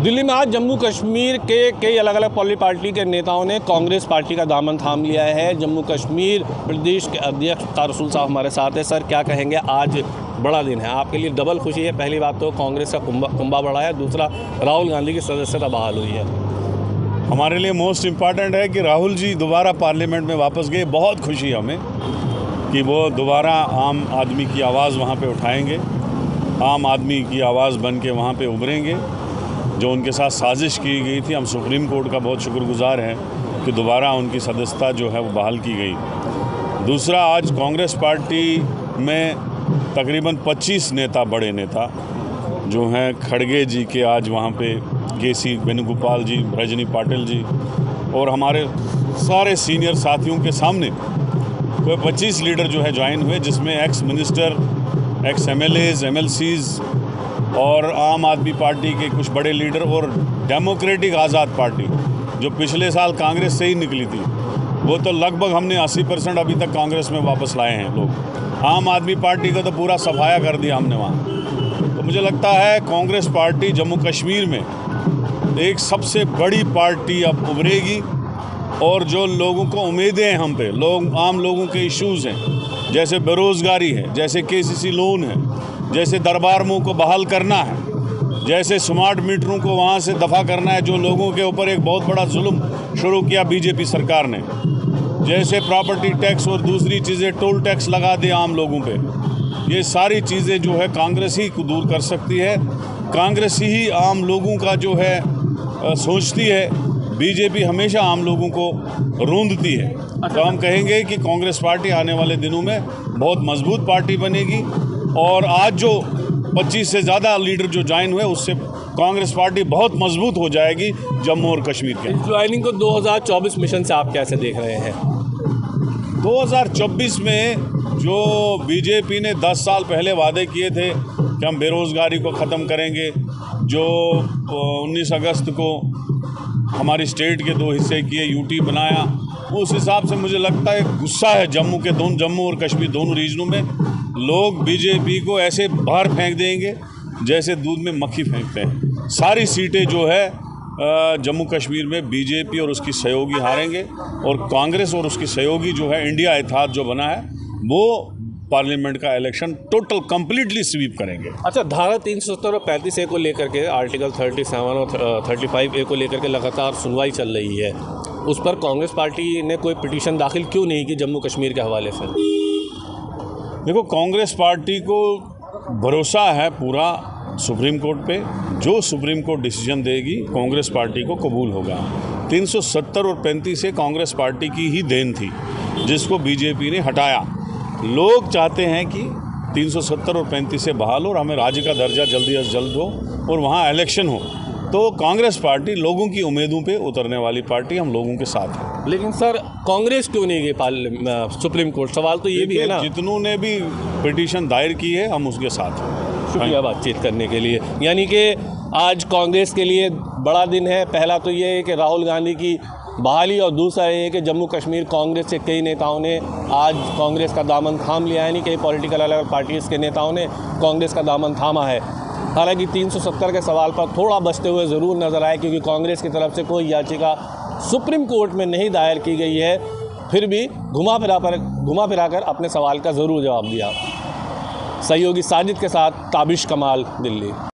दिल्ली में आज जम्मू कश्मीर के कई अलग अलग पॉलिटिकल पार्टी के नेताओं ने कांग्रेस पार्टी का दामन थाम लिया है। जम्मू कश्मीर प्रदेश के अध्यक्ष तार रसूल साहब हमारे साथ है। सर, क्या कहेंगे, आज बड़ा दिन है, आपके लिए डबल खुशी है। पहली बात तो कांग्रेस का कुंभा बढ़ा है, दूसरा राहुल गांधी की सदस्यता बहाल हुई है। हमारे लिए मोस्ट इम्पॉर्टेंट है कि राहुल जी दोबारा पार्लियामेंट में वापस गए। बहुत खुशी है हमें कि वो दोबारा आम आदमी की आवाज़ वहाँ पे उठाएंगे, आम आदमी की आवाज़ बन के वहाँ पे उभरेंगे। जो उनके साथ साजिश की गई थी, हम सुप्रीम कोर्ट का बहुत शुक्रगुजार हैं कि दोबारा उनकी सदस्यता जो है वो बहाल की गई। दूसरा, आज कांग्रेस पार्टी में तकरीबन 25 नेता, बड़े नेता जो हैं, खड़गे जी के आज वहाँ पे केसी वेणुगोपाल जी, रजनी पाटिल जी और हमारे सारे सीनियर साथियों के सामने कोई 25 लीडर जो है ज्वाइन हुए, जिसमें ex minister, ex MLAs, MLCs और आम आदमी पार्टी के कुछ बड़े लीडर और डेमोक्रेटिक आज़ाद पार्टी जो पिछले साल कांग्रेस से ही निकली थी, वो तो लगभग हमने 80% अभी तक कांग्रेस में वापस लाए हैं लोग। आम आदमी पार्टी का तो पूरा सफाया कर दिया हमने वहाँ। तो मुझे लगता है कांग्रेस पार्टी जम्मू कश्मीर में एक सबसे बड़ी पार्टी अब उभरेगी और जो लोगों को उम्मीदें हैं हम पे, आम लोगों के इश्यूज़ हैं, जैसे बेरोज़गारी है, जैसे केसीसी लोन है, जैसे दरबार मुँह को बहाल करना है, जैसे स्मार्ट मीटरों को वहाँ से दफ़ा करना है जो लोगों के ऊपर एक बहुत बड़ा जुल्म शुरू किया बीजेपी सरकार ने, जैसे प्रॉपर्टी टैक्स और दूसरी चीज़ें, टोल टैक्स लगा दे आम लोगों पे। ये सारी चीज़ें जो है कांग्रेस ही दूर कर सकती है। कांग्रेस ही आम लोगों का जो है सोचती है। बीजेपी हमेशा आम लोगों को रूंधती है। तो हम कहेंगे कि कांग्रेस पार्टी आने वाले दिनों में बहुत मजबूत पार्टी बनेगी और आज जो 25 से ज़्यादा लीडर जो ज्वाइन हुए, उससे कांग्रेस पार्टी बहुत मजबूत हो जाएगी जम्मू और कश्मीर के। ज्वाइनिंग को 2024 मिशन से आप कैसे देख रहे हैं? 2024 में जो बीजेपी ने 10 साल पहले वादे किए थे कि हम बेरोज़गारी को ख़त्म करेंगे, जो 19 अगस्त को हमारी स्टेट के 2 हिस्से किए, यूटी बनाया, उस हिसाब से मुझे लगता है गुस्सा है जम्मू और कश्मीर दोनों रीजनों में। लोग बीजेपी को ऐसे बाहर फेंक देंगे जैसे दूध में मक्खी फेंकते हैं। सारी सीटें जो है जम्मू कश्मीर में बीजेपी और उसकी सहयोगी हारेंगे और कांग्रेस और उसकी सहयोगी जो है इंडिया इत्तेहाद जो बना है वो पार्लियामेंट का इलेक्शन टोटल कंप्लीटली स्वीप करेंगे। अच्छा, धारा 370 और 35A को लेकर के, आर्टिकल 37 और 35A को लेकर के लगातार सुनवाई चल रही है, उस पर कांग्रेस पार्टी ने कोई पिटीशन दाखिल क्यों नहीं की जम्मू कश्मीर के हवाले से? देखो, कांग्रेस पार्टी को भरोसा है पूरा सुप्रीम कोर्ट पे। जो सुप्रीम कोर्ट डिसीजन देगी कांग्रेस पार्टी को कबूल होगा। 370 और 35 कांग्रेस पार्टी की ही देन थी जिसको बीजेपी ने हटाया। लोग चाहते हैं कि 370 और 35 से बहाल हो और हमें राज्य का दर्जा जल्दी से जल्द हो और वहाँ इलेक्शन हो। तो कांग्रेस पार्टी लोगों की उम्मीदों पे उतरने वाली पार्टी, हम लोगों के साथ है। लेकिन सर, कांग्रेस क्यों नहीं गई सुप्रीम कोर्ट? सवाल तो ये भी है ना। जितनों ने भी पिटीशन दायर की है, हम उसके साथ हैं। शुक्रिया बातचीत करने के लिए। यानी कि आज कांग्रेस के लिए बड़ा दिन है। पहला तो ये है कि राहुल गांधी की बहाली और दूसरा ये है कि जम्मू कश्मीर कांग्रेस के कई नेताओं ने आज कांग्रेस का दामन थाम लिया है। यानी कई पॉलिटिकल अलग पार्टीज़ के नेताओं ने कांग्रेस का दामन थामा है। हालांकि 370 के सवाल पर थोड़ा बचते हुए ज़रूर नज़र आए, क्योंकि कांग्रेस की तरफ से कोई याचिका सुप्रीम कोर्ट में नहीं दायर की गई है, फिर भी घुमा फिरा कर अपने सवाल का ज़रूर जवाब दिया। सहयोगी साजिद के साथ ताबिश कमाल, दिल्ली।